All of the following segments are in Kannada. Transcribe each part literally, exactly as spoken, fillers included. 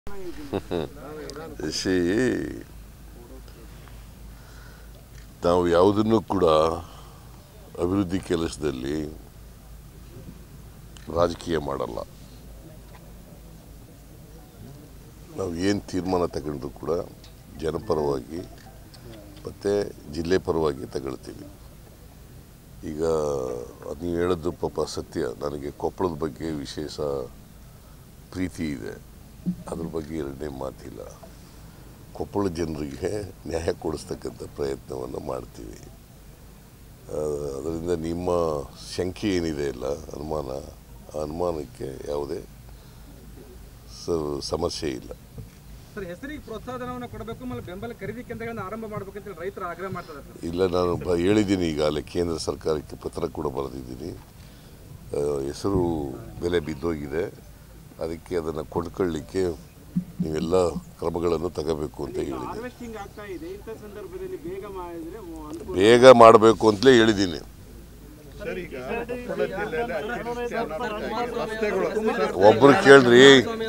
ಸಿ ನಾವು ಯಾವುದನ್ನು ಕೂಡ ಅಭಿವೃದ್ಧಿ ಕೆಲಸದಲ್ಲಿ ರಾಜಕೀಯ ಮಾಡಲ್ಲ. ನಾವು ಏನು ತೀರ್ಮಾನ ತಗೊಂಡ್ರು ಕೂಡ ಜನಪರವಾಗಿ ಮತ್ತು ಜಿಲ್ಲೆ ಪರವಾಗಿ ತಗೊಳ್ತೀವಿ. ಈಗ ನೀವು ಹೇಳೋದು ಪಾಪ ಸತ್ಯ. ನನಗೆ ಕೊಪ್ಪಳದ ಬಗ್ಗೆ ವಿಶೇಷ ಪ್ರೀತಿ ಇದೆ, ಅದ್ರ ಬಗ್ಗೆ ಎರಡನೇ ಮಾತಿಲ್ಲ. ಕೊಪ್ಪಳ ಜನರಿಗೆ ನ್ಯಾಯ ಕೊಡಿಸ್ತಕ್ಕಂಥ ಪ್ರಯತ್ನವನ್ನು ಮಾಡ್ತೀವಿ. ಅದರಿಂದ ನಿಮ್ಮ ಶಂಕೆ ಏನಿದೆ ಇಲ್ಲ ಅನುಮಾನ, ಆ ಅನುಮಾನಕ್ಕೆ ಯಾವುದೇ ಸಮಸ್ಯೆ ಇಲ್ಲ. ಸರ್, ಹೆಸರಿಗೆ ಪ್ರೋತ್ಸಾಹಧನವನ್ನು ಕೊಡಬೇಕು ಮತ್ತು ಬೆಂಬಲ ಖರೀದಿ ಕೇಂದ್ರಗಳನ್ನು ಆರಂಭ ಮಾಡಬೇಕಂತ ರೈತರು ಆಗ್ರಹ ಮಾಡ್ತಾರೆ. ಇಲ್ಲ, ನಾನು ಹೇಳಿದ್ದೀನಿ ಈಗಾಗಲೇ ಕೇಂದ್ರ ಸರ್ಕಾರಕ್ಕೆ ಪತ್ರ ಕೂಡ ಬರೆದಿದ್ದೀನಿ. ಹೆಸರು ಬೆಲೆ ಬಿದ್ದೋಗಿದೆ, ಅದಕ್ಕೆ ಅದನ್ನು ಕೊಂಡ್ಕೊಳ್ಳಿಕ್ಕೆ ನೀವೆಲ್ಲ ಕ್ರಮಗಳನ್ನು ತಗೋಬೇಕು ಅಂತ ಹೇಳಿದ್ದೀನಿ. ಬೇಗ ಮಾಡಬೇಕು ಅಂತಲೇ ಹೇಳಿದ್ದೀನಿ. ಒಬ್ರು ಕೇಳ್ರಿ,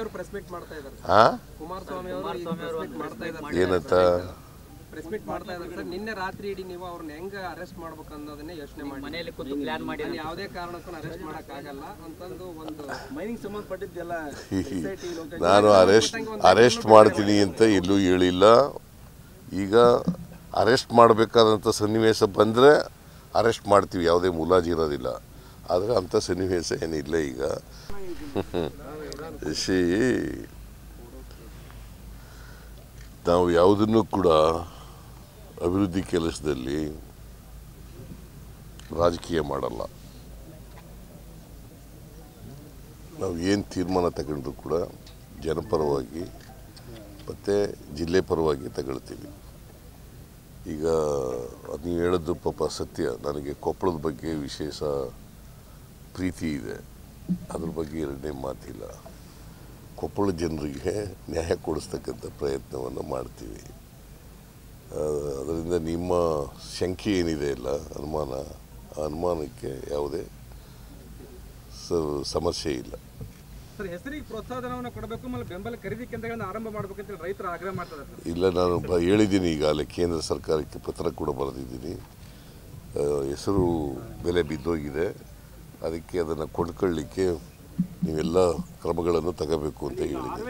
ಏನಂತ ಪ್ರೆಸ್ ಮೀಟ್ ಮಾಡ್ತಾ ಇದ್ದಾರೆ ಸರ್. ನಿನ್ನೆ ರಾತ್ರಿ ಇಡೀ ನೀವು ಅವ್ರನ್ನ ಹೆಂಗ ಅರೆಸ್ಟ್ ಮಾಡ್ಬೇಕು ಅನ್ನೋದನ್ನೇ ಯೋಚನೆ ಮಾಡಿ ಮನೆಯಲ್ಲಿ ಕೂತು ಪ್ಲಾನ್ ಮಾಡಿ ಯಾವುದೇ ಕಾರಣಕ್ಕೂ ಅರೆಸ್ಟ್ ಮಾಡಕ್ ಆಗಲ್ಲ ಅಂತಂದು ಒಂದು ಮೈನಿಂಗ್ ಸಂಬಂಧಪಟ್ಟಿದ್ದೆಲ್ಲ ನಾನು ಅರೆಸ್ಟ್ ಅರೆಸ್ಟ್ ಮಾಡ್ತೀನಿ ಅಂತ ಎಲ್ಲೂ ಹೇಳಿಲ್ಲ. ಈಗ ಅರೆಸ್ಟ್ ಮಾಡಬೇಕಾದಂಥ ಸನ್ನಿವೇಶ ಬಂದರೆ ಅರೆಸ್ಟ್ ಮಾಡ್ತೀವಿ, ಯಾವುದೇ ಮುಲಾಜಿ ಇರೋದಿಲ್ಲ. ಆದರೆ ಅಂಥ ಸನ್ನಿವೇಶ ಏನಿಲ್ಲ. ಈಗ ಸಿ ನಾವು ಯಾವುದನ್ನು ಕೂಡ ಅಭಿವೃದ್ಧಿ ಕೆಲಸದಲ್ಲಿ ರಾಜಕೀಯ ಮಾಡಲ್ಲ. ನಾವು ಏನು ತೀರ್ಮಾನ ತಗೊಂಡ್ರು ಕೂಡ ಜನಪರವಾಗಿ ಮತ್ತು ಜಿಲ್ಲೆ ಪರವಾಗಿ ತಗೊಳ್ತೀವಿ. ಈಗ ನೀವು ಹೇಳೋದು ಪಾಪ ಸತ್ಯ. ನನಗೆ ಕೊಪ್ಪಳದ ಬಗ್ಗೆ ವಿಶೇಷ ಪ್ರೀತಿ ಇದೆ, ಅದ್ರ ಬಗ್ಗೆ ಎರಡನೇ ಮಾತಿಲ್ಲ. ಕೊಪ್ಪಳ ಜನರಿಗೆ ನ್ಯಾಯ ಕೊಡಿಸ್ತಕ್ಕಂಥ ಪ್ರಯತ್ನವನ್ನು ಮಾಡ್ತೀವಿ. ಅದರಿಂದ ನಿಮ್ಮ ಶಂಕೆ ಏನಿದೆ ಇಲ್ಲ ಅನುಮಾನ, ಆ ಅನುಮಾನಕ್ಕೆ ಯಾವುದೇ ಸಮಸ್ಯೆ ಇಲ್ಲ. ಸರ್, ಹೆಸರಿಗೆ ಪ್ರೋತ್ಸಾಹಧನವನ್ನು ಕೊಡಬೇಕು ಮತ್ತು ಬೆಂಬಲ ಖರೀದಿ ಕೇಂದ್ರಗಳನ್ನು ಆರಂಭ ಮಾಡಬೇಕಂತ ರೈತರು ಆಗ್ರಹ ಮಾಡ್ತಾರೆ. ಇಲ್ಲ, ನಾನು ಹೇಳಿದ್ದೀನಿ ಈಗಾಗಲೇ ಕೇಂದ್ರ ಸರ್ಕಾರಕ್ಕೆ ಪತ್ರ ಕೂಡ ಬರೆದಿದ್ದೀನಿ. ಹೆಸರು ಬೆಲೆ ಬಿದ್ದೋಗಿದೆ, ಅದಕ್ಕೆ ಅದನ್ನು ಕೊಂಡ್ಕೊಳ್ಳಿಕ್ಕೆ ನೀವೆಲ್ಲ ಕ್ರಮಗಳನ್ನು ತಗೋಬೇಕು ಅಂತ ಹೇಳಿದ್ದೀನಿ.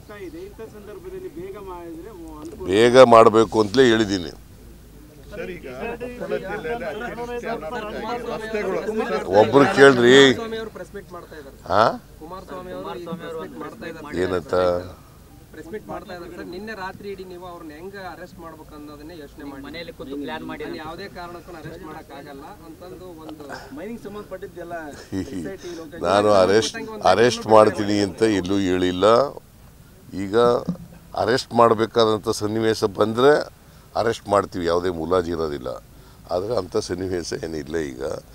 ಬೇಗ ಮಾಡಬೇಕು ಅಂತಲೇ ಹೇಳಿದ್ದೀನಿ. ಒಬ್ರು ಕೇಳ್ರಿ, ಏನಂತ ಪ್ರೆಸ್ ಮೀಟ್ ಮಾಡ್ತಾ ಇದ್ದಾರೆ ಸರ್. ನಿನ್ನೆ ರಾತ್ರಿ ಇಡೀ ನೀವು ಅವ್ರನ್ನ ಹೆಂಗ ಅರೆಸ್ಟ್ ಮಾಡ್ಬೇಕು ಅನ್ನೋದನ್ನೇ ಯೋಚನೆ ಮಾಡಿ ಮನೆಯಲ್ಲಿ ಕೂತು ಪ್ಲಾನ್ ಮಾಡಿ ಯಾವುದೇ ಕಾರಣಕ್ಕೂ ಅರೆಸ್ಟ್ ಮಾಡಕ್ ಆಗಲ್ಲ ಅಂತಂದು ಒಂದು ಮೈನಿಂಗ್ ಸಂಬಂಧಪಟ್ಟಿದ್ದೆಲ್ಲ ನಾನು ಅರೆಸ್ಟ್ ಅರೆಸ್ಟ್ ಮಾಡ್ತೀನಿ ಅಂತ ಎಲ್ಲೂ ಹೇಳಿಲ್ಲ. ಈಗ ಅರೆಸ್ಟ್ ಮಾಡಬೇಕಾದಂಥ ಸನ್ನಿವೇಶ ಬಂದರೆ ಅರೆಸ್ಟ್ ಮಾಡ್ತೀವಿ, ಯಾವುದೇ ಮುಲಾಜಿ ಇರೋದಿಲ್ಲ. ಆದರೆ ಅಂಥ ಸನ್ನಿವೇಶ ಏನಿಲ್ಲ. ಈಗ